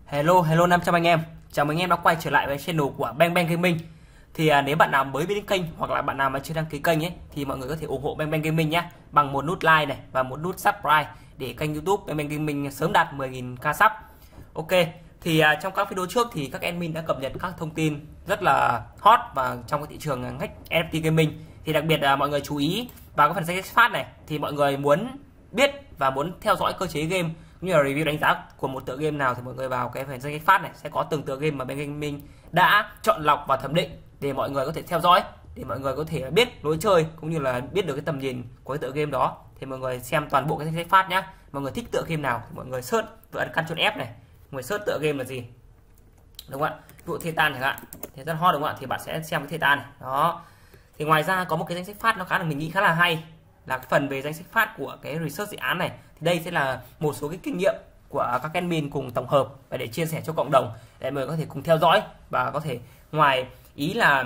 Hello 500 anh em. Chào mừng anh em đã quay trở lại với channel của Bang Bang Gaming. Thì nếu bạn nào mới biết đến kênh hoặc là bạn nào mà chưa đăng ký kênh ấy thì mọi người có thể ủng hộ Bang Bang Gaming nhé, bằng một nút like này và một nút subscribe để kênh YouTube Bang Bang Gaming sớm đạt 10.000k sub. Ok. Thì trong các video trước thì các admin đã cập nhật các thông tin rất là hot và trong cái thị trường ngách NFT gaming. Thì đặc biệt là mọi người chú ý vào cái phần danh sách phát này, thì mọi người muốn biết và muốn theo dõi cơ chế game cũng như là review đánh giá của một tựa game nào thì mọi người vào cái phần danh sách phát này sẽ có từng tựa game mà bên gaming đã chọn lọc và thẩm định để mọi người có thể theo dõi, để mọi người có thể biết lối chơi cũng như là biết được cái tầm nhìn của cái tựa game đó. Thì mọi người xem toàn bộ cái danh sách phát nhá. Mọi người thích tựa game nào thì mọi người search và ấn Ctrl F này, mọi người search tựa game là gì, đúng không ạ? Ví dụ Titan chẳng hạn thì rất hot đúng không ạ, thì bạn sẽ xem cái Titan này đó. Thì ngoài ra có một cái danh sách phát nó khá là, mình nghĩ khá là hay, là cái phần về danh sách phát của cái research dự án này. Thì đây sẽ là một số cái kinh nghiệm của các admin cùng tổng hợp và để chia sẻ cho cộng đồng để mọi người có thể cùng theo dõi và có thể, ngoài ý là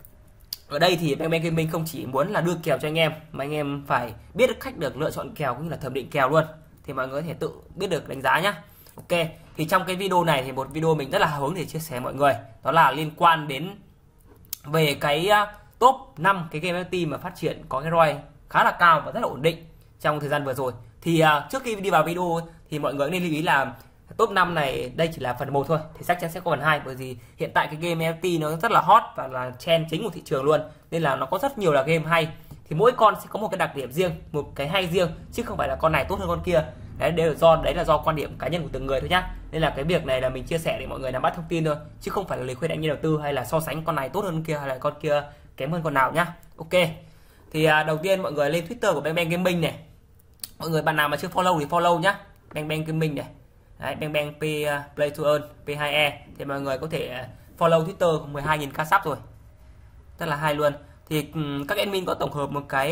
ở đây thì Bang Bang Gaming không chỉ muốn là đưa kèo cho anh em mà anh em phải biết cách được lựa chọn kèo cũng như là thẩm định kèo luôn, thì mọi người có thể tự biết được đánh giá nhá. Ok, thì trong cái video này thì một video mình rất là hào hứng để chia sẻ mọi người, đó là liên quan đến về cái top 5 cái game NFT mà phát triển có cái ROI khá là cao và rất là ổn định trong thời gian vừa rồi. Thì trước khi đi vào video thì mọi người nên lưu ý là top 5 này đây chỉ là phần 1 thôi, thì chắc chắn sẽ có phần 2, bởi vì hiện tại cái game NFT nó rất là hot và là trend chính của thị trường luôn, nên là nó có rất nhiều là game hay. Thì mỗi con sẽ có một cái đặc điểm riêng, một cái hay riêng, chứ không phải là con này tốt hơn con kia. Đấy là do quan điểm cá nhân của từng người thôi nhá. Nên là cái việc này là mình chia sẻ để mọi người nắm bắt thông tin thôi, chứ không phải là lời khuyên anh em đầu tư hay là so sánh con này tốt hơn con kia hay là con kia kém hơn con nào nhá. Ok. Thì đầu tiên mọi người lên Twitter của Bang Bang Gaming này. Mọi người bạn nào mà chưa follow thì follow nhá. Bang Bang Gaming này. Đấy, Bang Bang Play to Earn P2E, thì mọi người có thể follow Twitter 12.000k sub rồi. Rất là hay luôn. Thì các admin có tổng hợp một cái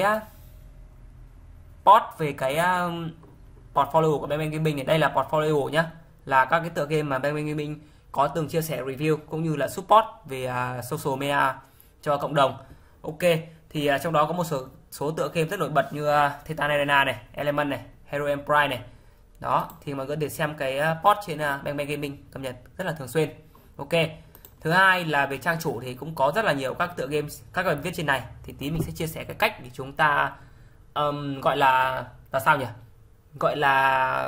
post về cái portfolio của Bang Bang Gaming này. Đây là portfolio nhá, là các cái tựa game mà Bang Bang Gaming có từng chia sẻ review cũng như là support về social media cho cộng đồng. Ok, thì trong đó có một số tựa game rất nổi bật như Titan Arena này, Element này, Hero Empire này. Đó, thì mọi người để xem cái post trên Bang Bang Gaming cập nhật rất là thường xuyên. Ok. Thứ hai là về trang chủ thì cũng có rất là nhiều các tựa game, các bài viết trên này. Thì tí mình sẽ chia sẻ cái cách để chúng ta gọi là sao nhỉ? Gọi là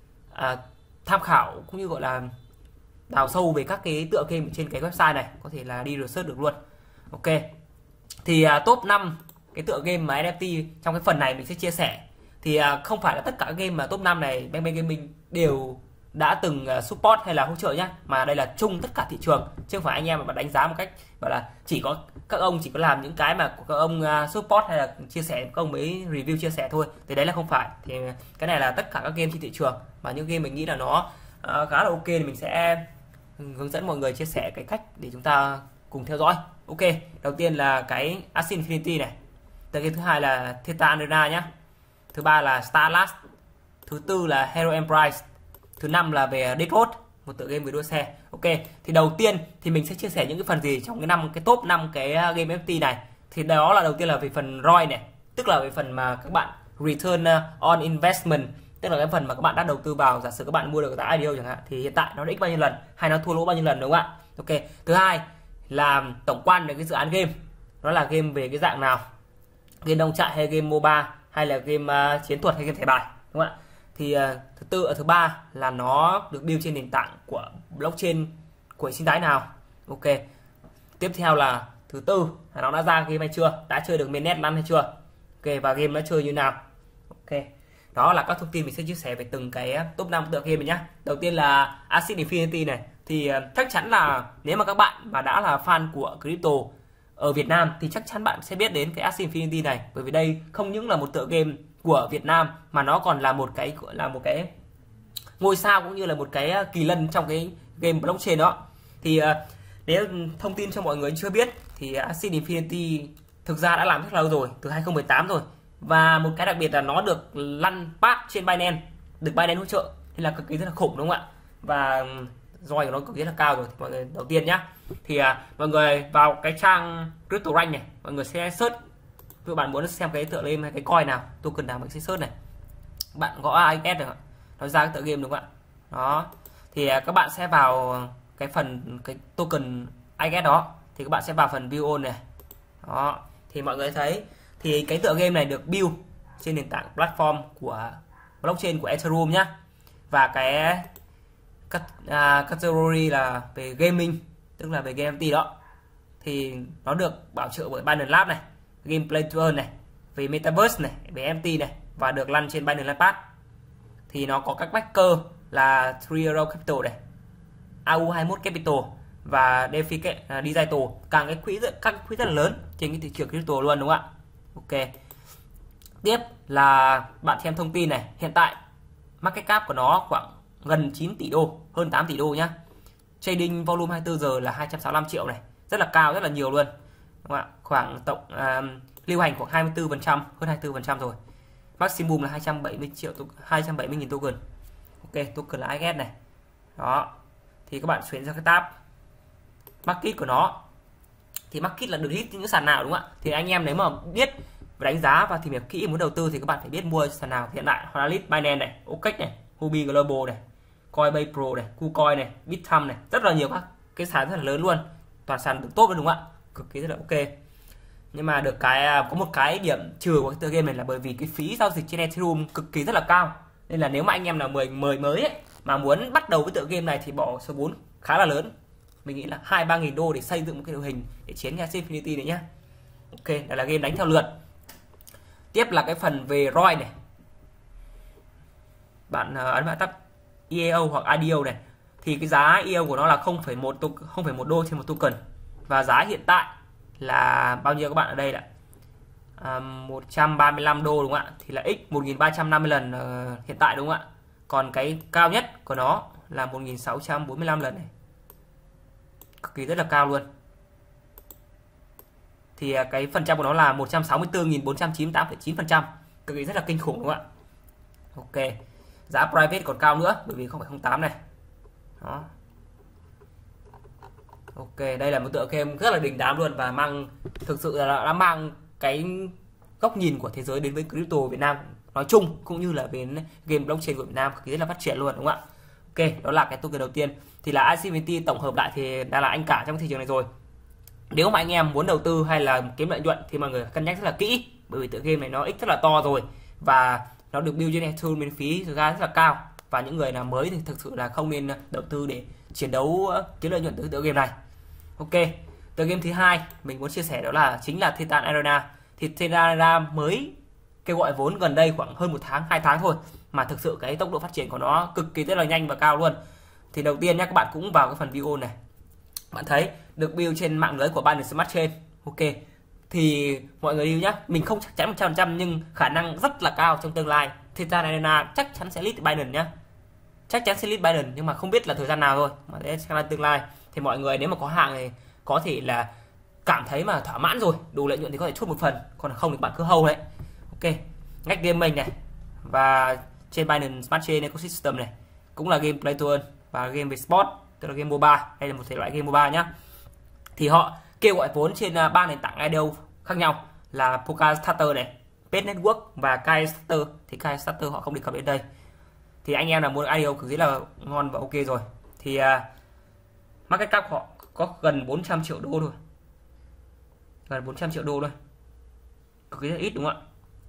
tham khảo cũng như gọi là đào sâu về các cái tựa game trên cái website này, có thể là đi research được luôn. Ok. Thì top 5 cái tựa game mà NFT trong cái phần này mình sẽ chia sẻ. Thì không phải là tất cả các game mà top 5 này Bang Bang Gaming đều đã từng support hay là hỗ trợ nhá, mà đây là chung tất cả thị trường, chứ không phải anh em mà đánh giá một cách gọi là chỉ có các ông chỉ có làm những cái mà các ông support hay là chia sẻ, các ông mới review chia sẻ thôi, thì đấy là không phải. Thì cái này là tất cả các game trên thị trường, và những game mình nghĩ là nó khá là ok, thì mình sẽ hướng dẫn mọi người chia sẻ cái cách để chúng ta cùng theo dõi. Ok, đầu tiên là cái Axie Infinity này, từ cái thứ hai là Titan Arena nhá, thứ ba là Starlast, thứ tư là Hero Empire, thứ năm là về Death Road, một tựa game về đua xe. Ok, thì đầu tiên thì mình sẽ chia sẻ những cái phần gì trong cái top 5 cái game NFT này. Thì đó là đầu tiên là về phần ROI này, tức là về phần mà các bạn return on investment, tức là cái phần mà các bạn đã đầu tư vào. Giả sử các bạn mua được tại IDO chẳng hạn, thì hiện tại nó x bao nhiêu lần hay nó thua lỗ bao nhiêu lần, đúng không ạ? Ok, thứ hai là tổng quan về cái dự án game, nó là game về cái dạng nào, game nông trại hay game MOBA hay là game chiến thuật hay game thẻ bài, đúng không ạ? Thì thứ ba là nó được build trên nền tảng của blockchain của hệ sinh thái nào. Ok, tiếp theo là thứ tư là nó đã ra game hay chưa, đã chơi được mainnet năm hay chưa. Ok, và game nó chơi như nào. Ok, đó là các thông tin mình sẽ chia sẻ về từng cái top 5 tựa game này nhá. Đầu tiên là Axie Infinity này, thì chắc chắn là nếu mà các bạn mà đã là fan của crypto ở Việt Nam thì chắc chắn bạn sẽ biết đến cái Axie Infinity này, bởi vì đây không những là một tựa game của Việt Nam mà nó còn là một cái ngôi sao cũng như là một cái kỳ lân trong cái game blockchain đó. Thì nếu thông tin cho mọi người chưa biết thì Axie Infinity thực ra đã làm rất lâu rồi, từ 2018 rồi, và một cái đặc biệt là nó được lăn pass trên Binance, được Binance hỗ trợ, nên là cực kỳ rất là khủng, đúng không ạ? Và ROI của nó cực kỳ là cao rồi. Thì mọi người đầu tiên nhá, thì mọi người vào cái trang CryptoRank này, mọi người sẽ search, các bạn muốn xem cái tựa game hay cái coin nào, token nào, mình sẽ search này, bạn gõ AXS được, nó ra cái tựa game, đúng không ạ? Đó, Thì các bạn sẽ vào cái phần cái token IGET đó, thì các bạn sẽ vào phần view all này. Đó, thì mọi người thấy thì cái tựa game này được build trên nền tảng platform của blockchain của Ethereum nhá. Và cái category là về gaming, tức là về game NFT đó, thì nó được bảo trợ bởi Binance Lab này, Gameplay Tour này, về Metaverse này, về NFT này, và được lăn trên Binance Launchpad. Thì nó có các backer là 3Arrow Capital này, AU21 Capital và DeFi Digital, các quỹ rất là lớn trên cái thị trường crypto luôn, đúng không ạ? Ok. Tiếp là bạn thêm thông tin này, hiện tại market cap của nó khoảng gần 9 tỷ đô, hơn 8 tỷ đô nhá. Trading volume 24 giờ là 265 triệu này, rất là cao, rất là nhiều luôn. Đúng không ạ? Khoảng tổng lưu hành khoảng 24%, hơn 24% rồi. Maximum là 270.000 token. Ok, token là IGET này. Đó. Thì các bạn chuyển ra cái tab market của nó. Thì market là được hit những sàn nào, đúng không ạ? Thì anh em nếu mà biết và đánh giá và tìm hiểu kỹ muốn đầu tư thì các bạn phải biết mua sàn nào. Hiện tại họ đã list Binance này, OKEx này, Huobi Global này, Coinbase Pro này, KuCoin này, Bithumb này, rất là nhiều các cái sàn rất là lớn luôn. Toàn sàn được tốt luôn, đúng không ạ? Cực kỳ rất là ok. Nhưng mà được cái có một cái điểm trừ của cái tựa game này là bởi vì cái phí giao dịch trên Ethereum cực kỳ rất là cao. Nên là nếu mà anh em nào mới ấy, mà muốn bắt đầu với tựa game này thì bỏ số vốn khá là lớn. Mình nghĩ là 2-3 nghìn đô để xây dựng một cái đội hình để chiến Axie Infinity này nhá. Ok, đây là game đánh theo lượt. Tiếp là cái phần về ROI này. Bạn ấn vào tab EAO hoặc IDO này. Thì cái giá EAO của nó là 0,1 đô trên một token. Và giá hiện tại là bao nhiêu các bạn ở đây là 135 đô, đúng không ạ? Thì là x 1350 lần hiện tại, đúng không ạ? Còn cái cao nhất của nó là 1645 lần này. Cực kỳ rất là cao luôn. Thì cái phần trăm của nó là 164.498,9%, cực kỳ rất là kinh khủng, đúng không ạ? Ok. Giá private còn cao nữa bởi vì 0,08 này. Đó. Ok, đây là một tựa game rất là đình đám luôn và thực sự là đã mang cái góc nhìn của thế giới đến với crypto Việt Nam nói chung, cũng như là về game blockchain của Việt Nam cực kỳ rất là phát triển luôn, đúng không ạ? Ok, đó là cái token đầu tiên. Thì là Axie Infinity tổng hợp lại thì đã là anh cả trong thị trường này rồi. Nếu mà anh em muốn đầu tư hay là kiếm lợi nhuận thì mọi người cân nhắc rất là kỹ, bởi vì tựa game này nó x rất là to rồi và nó được build trên Ethereum miễn phí ra rất là cao, và những người nào mới thì thực sự là không nên đầu tư để chiến đấu kiếm lợi nhuận từ tựa game này. Ok, tựa game thứ hai mình muốn chia sẻ đó là chính là Titan Arena. Thì Titan Arena mới kêu gọi vốn gần đây khoảng hơn 1 tháng, 2 tháng thôi, mà thực sự cái tốc độ phát triển của nó cực kỳ rất là nhanh và cao luôn. Thì đầu tiên nhé, các bạn cũng vào cái phần video này, bạn thấy được build trên mạng lưới của Binance Smart Chain. Ok, thì mọi người lưu nhá, mình không chắc chắn 100% nhưng khả năng rất là cao trong tương lai Titan Arena chắc chắn sẽ list Binance nhá, chắc chắn sẽ list Binance, nhưng mà không biết là thời gian nào thôi, mà đấy sẽ là tương lai. Thì mọi người nếu mà có hàng thì có thể là cảm thấy mà thỏa mãn rồi, đủ lợi nhuận thì có thể chốt một phần, còn không thì bạn cứ hold đấy. Ok, ngách game mình này và trên Binance Smart Chain Ecosystem này cũng là game play to earn và game về sport, tức là game MOBA, đây là một thể loại game MOBA nhá. Thì họ kêu gọi vốn trên 3 nền tảng IDO khác nhau là Polkastarter này, Pet Network và Kickstarter. Thì Kickstarter họ không đề cập đến đây. Thì anh em là muốn IDO cực kỳ là ngon và ok rồi. Thì market cap họ có gần 400 triệu đô thôi, gần 400 triệu đô thôi, cực kỳ rất ít, đúng không ạ?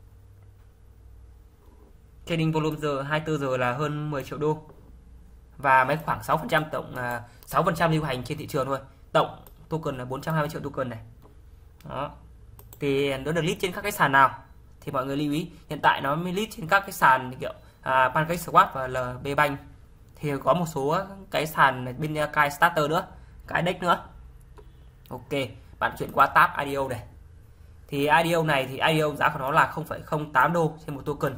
Trading volume giờ 24 giờ là hơn 10 triệu đô và mấy khoảng 6% tổng 6% lưu hành trên thị trường thôi. Tổng token là 420 triệu token này. Đó. Thì nó được list trên các cái sàn nào thì mọi người lưu ý, hiện tại nó mới list trên các cái sàn như kiểu PancakeSwap và LB Bank. Thì có một số cái sàn bên Kickstarter nữa, cái deck nữa. Ok, bạn chuyển qua tab IDO này. Thì IDO này thì IDO giá của nó là 0,08 đô trên một token.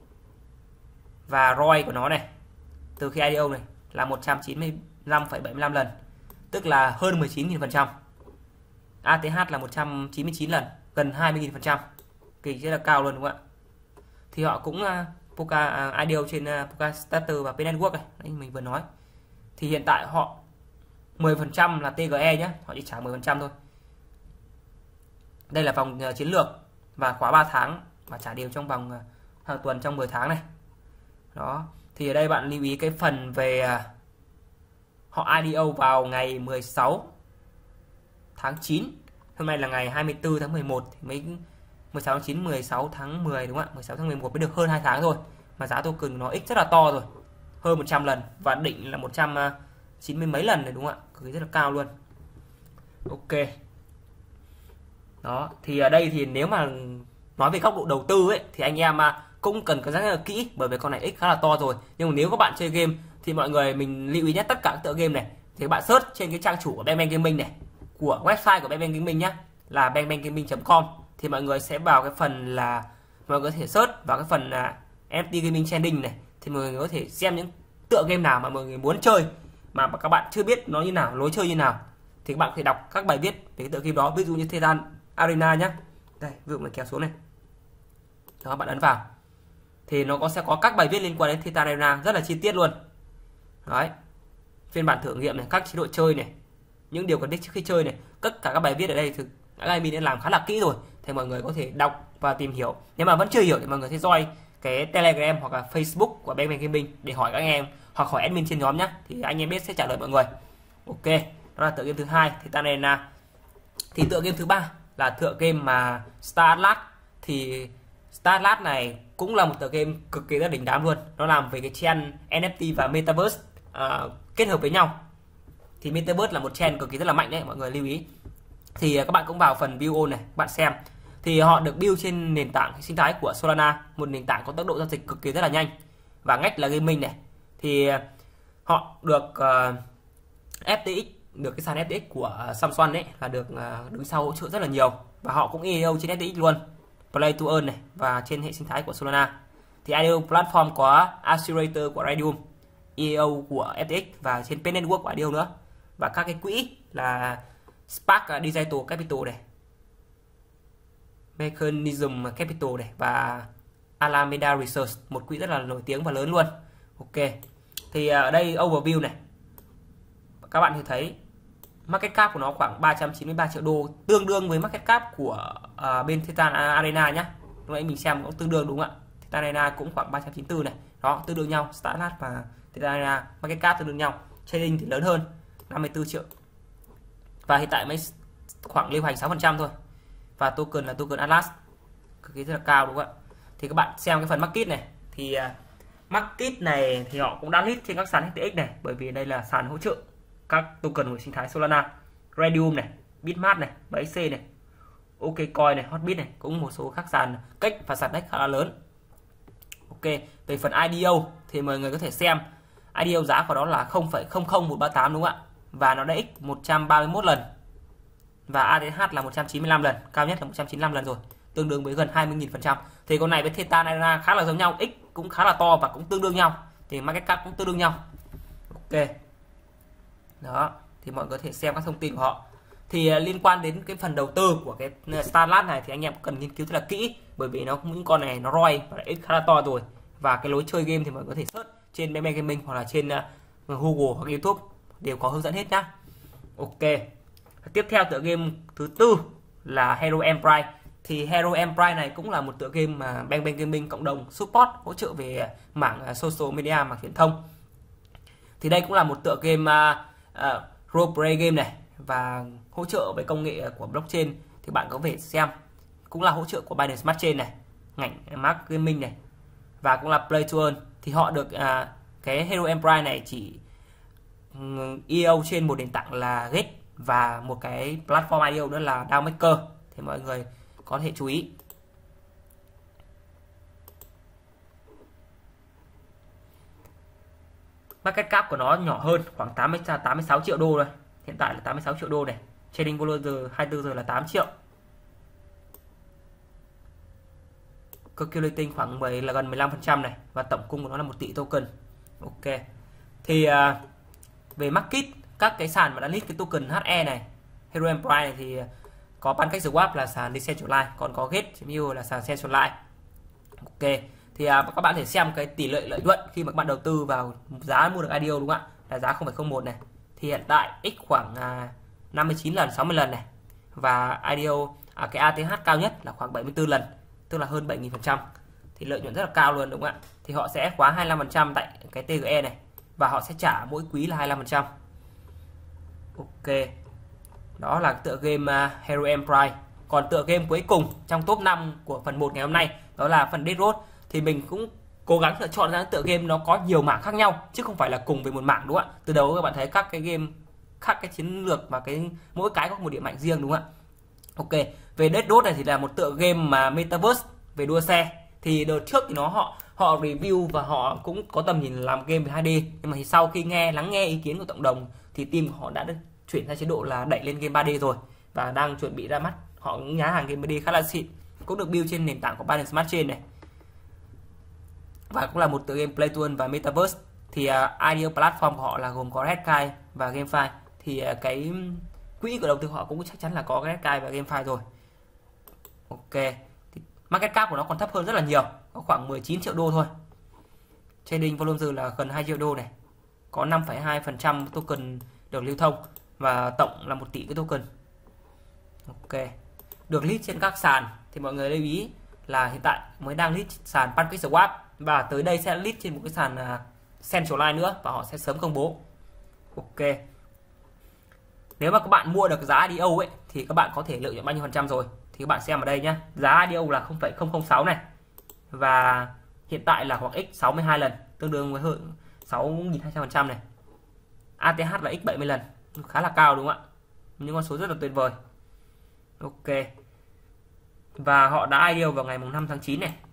Và ROI của nó này từ khi IDO này là 195,75 lần, tức là hơn 19.000%. ATH là 199 lần, gần 20.000%, kỳ rất là cao luôn, đúng không ạ? Thì họ cũng IDO trên Polkastarter và Pet Network này, đấy mình vừa nói. Thì hiện tại họ 10% là TGE nhé, họ chỉ trả 10% thôi. Đây là vòng chiến lược và khóa 3 tháng và trả đều trong vòng hàng tuần trong 10 tháng này. Đó, thì ở đây bạn lưu ý cái phần về họ IDO vào ngày 16 tháng 9. Hôm nay là ngày 24 tháng 11 thì mới 16 tháng 9, 16 tháng 10 đúng không ạ? 16 tháng 11 mới được hơn 2 tháng thôi. Mà giá token nó x rất là to rồi. Hơn 100 lần và định là 190 mấy lần này đúng không ạ? Cực kỳ rất là cao luôn. Ok. Đó, thì ở đây thì nếu mà nói về góc độ đầu tư ấy thì anh em cũng cần cân nhắc rất là kỹ, bởi vì con này x khá là to rồi. Nhưng mà nếu các bạn chơi game thì mọi người mình lưu ý nhất tất cả các tựa game này thì các bạn search trên cái trang chủ của Bang Gaming này, của website của Bang Gaming nhá, là banggaming.com, thì mọi người sẽ vào cái phần là mọi người có thể search vào cái phần NFT Gaming Trending này, thì mọi người có thể xem những tựa game nào mà mọi người muốn chơi mà các bạn chưa biết nó như nào, lối chơi như nào, thì các bạn có thể đọc các bài viết về cái tựa game đó, ví dụ như Titan Arena nhá. Đây, ví dụ mình kéo xuống này. Đó, bạn ấn vào thì nó sẽ có các bài viết liên quan đến Titan Arena rất là chi tiết luôn. Đấy. Phiên bản thử nghiệm này, các chế độ chơi này, những điều cần biết trước khi chơi này, tất cả các bài viết ở đây thì admin đã làm khá là kỹ rồi, thì mọi người có thể đọc và tìm hiểu. Nếu mà vẫn chưa hiểu thì mọi người sẽ join cái Telegram hoặc là Facebook của Bang Gaming để hỏi các anh em hoặc hỏi admin trên nhóm nhé, thì anh em biết sẽ trả lời mọi người. Ok, đó là tựa game thứ hai Titan Arena. Thì tựa game thứ ba là tựa game mà Star Atlas. Thì Star Atlas này cũng là một tựa game cực kỳ rất đỉnh đám luôn. Nó làm về cái trend NFT và Metaverse kết hợp với nhau. Thì Metaverse là một trend cực kỳ rất là mạnh đấy, mọi người lưu ý. Thì các bạn cũng vào phần build này, các bạn xem. Thì họ được build trên nền tảng sinh thái của Solana, một nền tảng có tốc độ giao dịch cực kỳ rất là nhanh và ngách là gaming này. Thì họ được FTX, được cái sàn FTX của Samsung đấy là được đứng sau hỗ trợ rất là nhiều, và họ cũng IDO trên FTX luôn, Play to Earn này, và trên hệ sinh thái của Solana. Thì IDO platform có Accelerator của Radium, IDO của FTX và trên Pen Network của IDO nữa, và các cái quỹ là Spark Digital Capital này, Mechanism Capital này, và Alameda Research, một quỹ rất là nổi tiếng và lớn luôn. Ok, thì ở đây overview này, các bạn thì thấy market cap của nó khoảng 393 triệu đô, tương đương với market cap của bên Titan Arena nhá. Lúc nãy mình xem cũng tương đương đúng không ạ? Titan Arena cũng khoảng 394 này, đó, tương đương nhau. Star Atlas và Titan Arena market cap tương đương nhau, trading thì lớn hơn 54 triệu, và hiện tại mới khoảng lưu hành 6% thôi. Và token là token Atlas, cực kỳ rất là cao đúng không ạ? Thì các bạn xem cái phần market này, thì market này thì họ cũng đã list trên các sàn FTX này, bởi vì đây là sàn hỗ trợ các token của sinh thái Solana, Radium này, Bitmart này, BXC này, OKCoin này, Hotbit này, cũng một số các sàn cách và sàn đách khá là lớn. Ok, về phần IDO thì mọi người có thể xem IDO giá của nó là 0,00138 đúng không ạ? Và nó đã x 131 lần. Và ATH là 195 lần, cao nhất là 195 lần rồi, tương đương với gần 20.000%. Thì con này với Titan Arena khá là giống nhau, x cũng khá là to và cũng tương đương nhau, thì market cap cũng tương đương nhau. Ok. Đó, thì mọi người có thể xem các thông tin của họ. Thì liên quan đến cái phần đầu tư của cái Star Atlas này thì anh em cần nghiên cứu rất là kỹ, bởi vì nó những con này nó ROI và x khá là to rồi, và cái lối chơi game thì mọi người có thể search trên Bang Gaming hoặc là trên Google hoặc YouTube đều có hướng dẫn hết nhá. Ok. Tiếp theo tựa game thứ tư là Hero Empire. Thì Hero Empire này cũng là một tựa game mà Bang Gaming cộng đồng support, hỗ trợ về mảng social media, mảng truyền thông. Thì đây cũng là một tựa game role play game này, và hỗ trợ về công nghệ của blockchain, thì bạn có thể xem. Cũng là hỗ trợ của Binance Smart Chain này, ngành Mark Gaming này, và cũng là Play to Earn. Thì họ được cái Hero Empire này chỉ IDO trên một nền tảng là Gate và một cái platform IDO đó là DAO Maker, thì mọi người có thể chú ý. Market cap của nó nhỏ hơn, khoảng 86 triệu đô rồi. Hiện tại là 86 triệu đô này. Trading volume 24 giờ là 8 triệu. Circulating khoảng 10 là gần 15% này, và tổng cung của nó là 1 tỷ token. Ok. Thì về market, các cái sàn mà đã list cái token HE này, Hero Empire này, thì có PancakeSwap là sàn decentralized, còn có Gate.io là sàn centralized. Ok. Thì các bạn thể xem cái tỷ lệ lợi nhuận khi mà các bạn đầu tư vào giá mua được IDO đúng không ạ? Là giá 0,01 này. Thì hiện tại x khoảng 59 lần, 60 lần này. Và IDO cái ATH cao nhất là khoảng 74 lần, tức là hơn 7.000%. Thì lợi nhuận rất là cao luôn đúng không ạ? Thì họ sẽ khóa 25% tại cái TGE này, và họ sẽ trả mỗi quý là 25%. Ok, đó là tựa game Hero Empire. Còn tựa game cuối cùng trong top 5 của phần 1 ngày hôm nay đó là phần Dead Road. Thì mình cũng cố gắng lựa chọn ra tựa game nó có nhiều mảng khác nhau chứ không phải là cùng về một mảng, đúng không ạ? Từ đầu các bạn thấy các cái game khác cái chiến lược và mỗi cái có một điểm mạnh riêng, đúng không ạ? Ok, về Dead Road này thì là một tựa game mà Metaverse về đua xe. Thì đợt trước thì họ review và họ cũng có tầm nhìn làm game về 2D, nhưng mà thì sau khi lắng nghe ý kiến của cộng đồng thì team của họ đã chuyển sang chế độ là đẩy lên game 3D rồi và đang chuẩn bị ra mắt. Họ cũng nhá hàng game 3D khá là xịn, cũng được build trên nền tảng của Binance Smart Chain này, và cũng là một tựa game Play to Earn và Metaverse. Thì ideal platform của họ là gồm có Redsky và GameFi. Thì cái quỹ của đầu tư họ cũng chắc chắn là có Redsky và GameFi rồi. Ok, thì market cap của nó còn thấp hơn rất là nhiều, có khoảng 19 triệu đô thôi. Trading volume dư là gần 2 triệu đô này, có 5,2% token được lưu thông và tổng là 1 tỷ cái token. Ok, được list trên các sàn. Thì mọi người lưu ý là hiện tại mới đang list sàn PancakeSwap và tới đây sẽ list trên một cái sàn Centralline nữa và họ sẽ sớm công bố. Ok, nếu mà các bạn mua được giá IDO ấy thì các bạn có thể lợi nhuận bao nhiêu phần trăm rồi thì các bạn xem ở đây nhé. Giá IDO là 0,006 này và hiện tại là khoảng x 62 lần, tương đương với hơn 6.200% này. ATH là x 70 lần, khá là cao đúng không ạ? Những con số rất là tuyệt vời. Ok, và họ đã IDO vào ngày 5 tháng 9 này.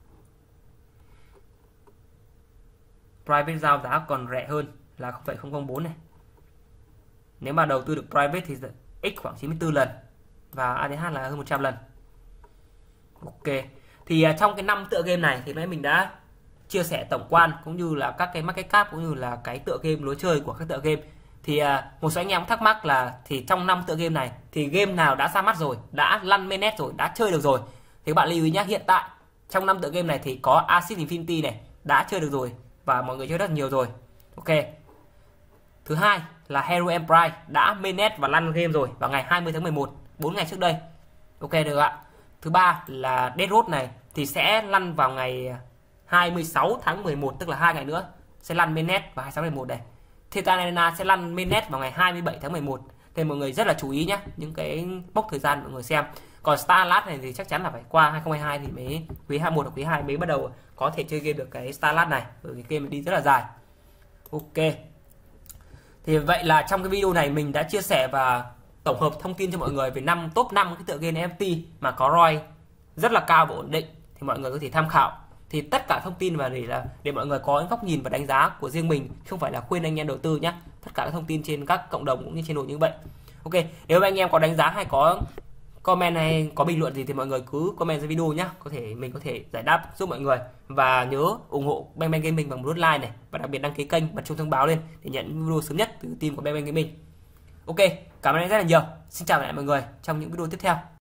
Private giao giá còn rẻ hơn là 0,004 này. Nếu mà đầu tư được private thì x khoảng 94 lần và ATH là hơn 100 lần. Ok, thì trong cái 5 tựa game này thì nãy mình đã chia sẻ tổng quan cũng như là các cái market cap cũng như là cái tựa game lối chơi của các tựa game. Thì một số anh em thắc mắc là thì trong 5 tựa game này thì game nào đã ra mắt rồi, đã lăn mainnet rồi, đã chơi được rồi. Thì các bạn lưu ý nhé, hiện tại trong 5 tựa game này thì có Axie Infinity này đã chơi được rồi và mọi người chơi rất nhiều rồi. Ok, thứ hai là Hero Empire đã mainnet và lăn game rồi vào ngày 20 tháng 11, 4 ngày trước đây. Ok được ạ. Thứ ba là Dead Road này thì sẽ lăn vào ngày 26 tháng 11, tức là 2 ngày nữa sẽ lăn mainnet vào 26 tháng 11 này. Titan Arena sẽ lăn mainnet vào ngày 27 tháng 11. Thì mọi người rất là chú ý nhé, những cái mốc thời gian mọi người xem. Còn Starlat này thì chắc chắn là phải qua 2022 thì mới quý 1 hoặc quý 2 mới bắt đầu có thể chơi game được cái Starlat này, bởi vì game đi rất là dài. Ok, thì vậy là trong cái video này mình đã chia sẻ và tổng hợp thông tin cho mọi người về top 5 cái tựa game NFT mà có ROI rất là cao và ổn định, thì mọi người có thể tham khảo. Thì tất cả thông tin và để mọi người có những góc nhìn và đánh giá của riêng mình, không phải là khuyên anh em đầu tư nhé. Tất cả các thông tin trên các cộng đồng cũng như trên nội như vậy. Ok, nếu mà anh em có đánh giá hay có comment hay có bình luận gì thì mọi người cứ comment dưới video nhé, mình có thể giải đáp giúp mọi người. Và nhớ ủng hộ Bang Bang Gaming bằng một nút like này, và đặc biệt đăng ký kênh, bật chuông thông báo lên để nhận video sớm nhất từ team của Bang Bang Gaming. Ok, cảm ơn anh rất là nhiều. Xin chào lại mọi người trong những video tiếp theo.